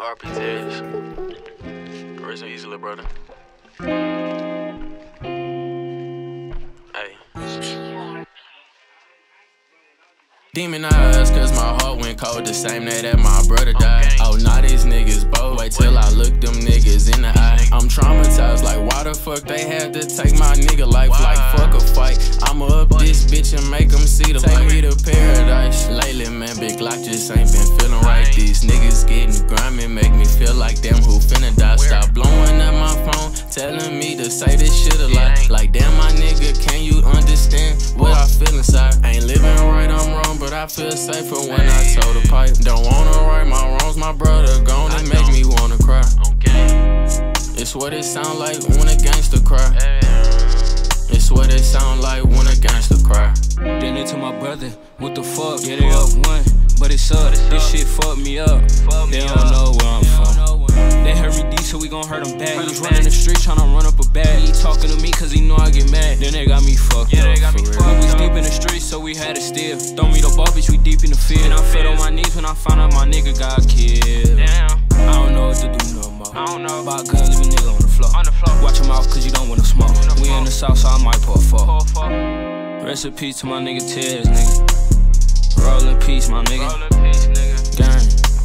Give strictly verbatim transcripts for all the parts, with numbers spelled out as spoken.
R P Ts. Rest in peace, little brother. Hey. Demonized, cause my heart went cold the same day that my brother died. Okay. Oh, now these niggas both. Wait till I look them niggas in the eye. I'm traumatized, like why the fuck they had to take my nigga life? Why? Like fuck a fight. I'ma up this bitch and make them see the light. Take me to paradise. Lately, man, big Glock just ain't been feeling right. These niggas getting grimy, make me feel like them who finna die. Stop blowing up my phone, telling me to say this shit a lot. Like damn, my nigga, can you understand what I feel inside? Ain't living right, I'm wrong, but I feel safer when I told the pipe. Don't wanna right my wrongs, my brother gone, it make me wanna cry. It's what it sound like when a gangster cry. It's what it sound like when a gangster cry. Then it to my brother, what the fuck? Get it up one, but it's up. This shit fucked me up. They don't know where I'm from. They heard me deep, so we gon' hurt them back. He was running the streets tryna run up a bag. He talking to me cause he know I get mad. Then they got me fucked yeah, up for real. We was deep in the streets, so we had to steal. Throw me the ball, bitch, we deep in the field. And I fell on my knees when I found out my nigga got killed. Damn. I don't know what to do no more. I don't know. Buy a gun, leave a nigga on the floor. On the floor. Watch him out cause you don't wanna smoke. We in the south, so I might pour a fuck. Rest in peace to my nigga Tears, nigga. Roll in peace, my nigga. Roll in peace, nigga. Gang.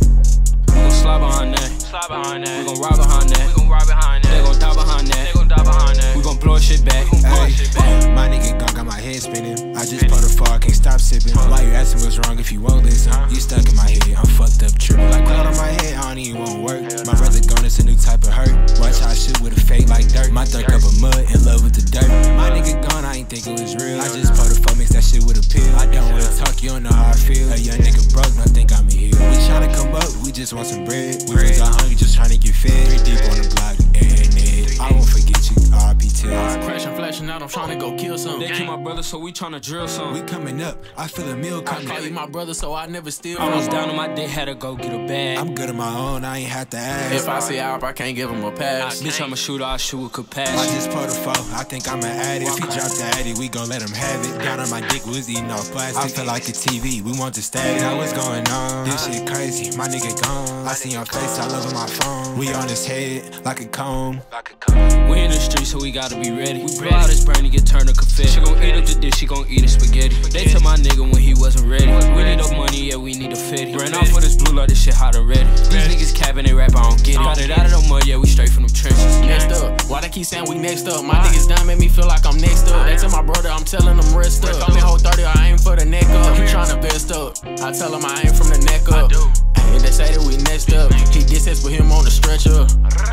We gon' slide behind that. Slide behind that. We gon' ride behind that. We gon' ride behind that. They gon' die behind that. They gon' die behind that. We gon' blow shit back. We gon' blow shit back. My nigga gone, got my head spinning. I just put a far, can't stop sipping. Why you asking what's wrong if you won't listen? You stuck in my head, I'm fucked up tripping. Like cloud on my head, I don't even won't work. My brother gone, it's a new type of hurt. Watch how I shoot with a fake like dirt. My third cup of mud, in love with the dirt. My nigga gone, I ain't think it was real. I just put a phone, mix that shit with a pill. I don't wanna talk, you don't know how I feel. A young nigga broke, don't think I'm here. We tryna come up, we just want some bread. We was all hungry, just tryna get fed. Three deep on the block, and it. I won't forget you, R P Ts. Crashing, flashing out, I'm tryna go kill some. They kill my brother, so we tryna drill some. We coming up, I feel a meal coming. I call you my brother, so I never steal. I was down on my dick, had to go get a bag. I'm good on my own, I ain't have to ask. If I see Alp, I can't give him a pass. Bitch, I'm a shooter, I shoot with capacity. I just put a foe, I think I'm an addict. If he drop the addy, we gon' let him have it. Down on my dick, was eating off plastic. I feel like a T V, we want the static. Now what's going on? This shit crazy, my nigga gone. I see your face all over my phone. We on his head, like a comb. We in the street, so we gotta be ready. We blow out his brain to get turned to confetti. She gon' eat up the dish, she gon' eat the spaghetti. They tell my nigga when he wasn't ready. We need up money, yeah, we need a fitty. Ran off with this blue like this shit hot and ready. These niggas capping, they rap, I don't get it. Got it out of the mud, yeah, we straight from them trenches. Next up, why they keep saying we next up? My niggas done make me feel like I'm next up. They tell my brother, I'm telling them rest up. Call me whole thirty, I aim for the neck up. He tryna best up, I tell him I aim from the neck up. And they say that we next up, he gets his with him on the stretcher.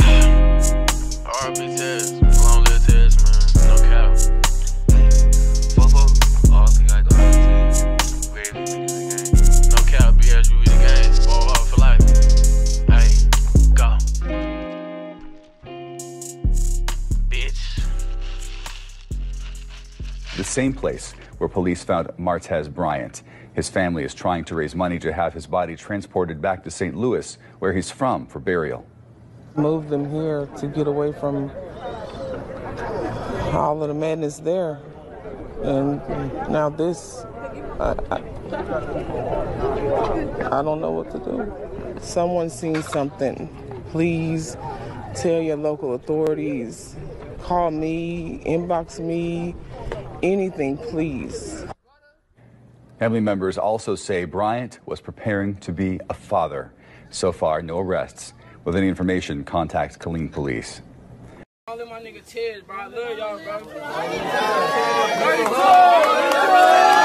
R P Test, long live Test, man, no cap. Fuck, fuck, all thing I go to we no cap, B S, we the game, ball hard for life. Hey, go. Bitch. The same place where police found Martez Bryant. His family is trying to raise money to have his body transported back to Saint Louis, where he's from, for burial. Moved them here to get away from all of the madness there. And now this, I, I, I don't know what to do. Someone's seen something. Please tell your local authorities. Call me, inbox me, anything, please. Family members also say Bryant was preparing to be a father. So far, no arrests. With any information, contact Killeen Police. All of my nigga Ted, bro. I love y'all, bro.